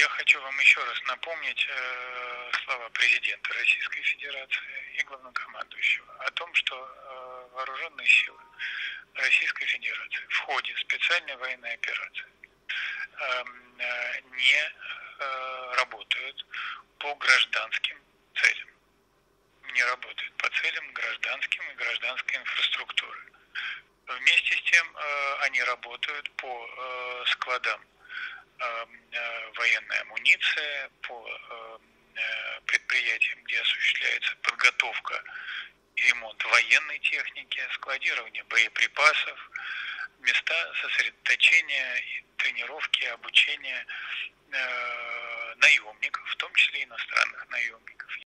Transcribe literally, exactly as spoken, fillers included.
я хочу вам еще раз напомнить э, слова президента Российской Федерации и главнокомандующего о том, что э, вооруженные силы Российской Федерации в ходе специальной военной операции э, э, не э, работают по гражданским целям, не работают по целям гражданским и гражданской инфраструктуры. Вместе с тем э, они работают по э, складам э, э, военной амуниции, по э, э, предприятиям, где осуществляется подготовка и ремонт военной техники, складирование боеприпасов, места сосредоточения, тренировки, обучения э, наемников, в том числе иностранных наемников.